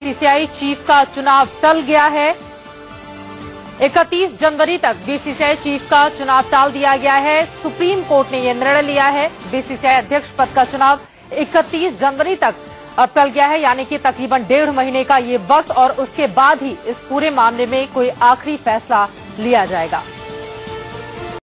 BCCI chief का चुनाव टल गया है। 31 जनवरी तक बीसीसीआई चीफ का चुनाव टाल दिया गया है। सुप्रीम कोर्ट ने यह निर्णय लिया है। बीसीसीआई अध्यक्ष पद का चुनाव 31 जनवरी तक टल गया है, यानी कि तकरीबन 1.5 महीने का ये वक्त, और उसके बाद ही इस पूरे मामले में कोई आखिरी फैसला लिया जाएगा।